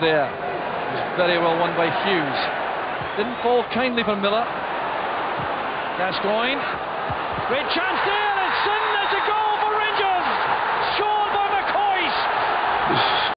there. It was very well won by Hughes. Didn't fall kindly for Miller. Gascoigne. Great chance there!